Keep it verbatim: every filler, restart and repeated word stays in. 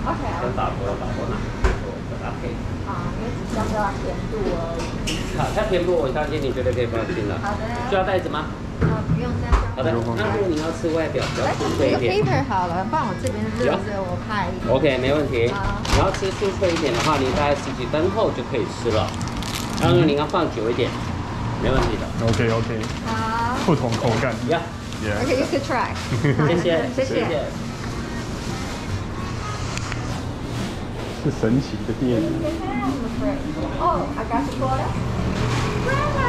OK。 跟法国法国拿做的搭配。 啊，因为只相对它甜度而已。 好，它甜度我相信你绝对可以放心了。 好的。 需要袋子吗？ 啊，不用再。 好的，那如果你要吃外表比较酥脆一点， paper 好了，不然我这边热热，我怕。 OK， 没问题。你要吃酥脆一点的话，你大概十几分后就可以吃了。然后你要放久一点，没问题的。 OK OK。 好。 不同口感。 Yeah。 OK，you could try。 谢谢， 谢谢。 是神奇的店。 Oh, I got the quarter.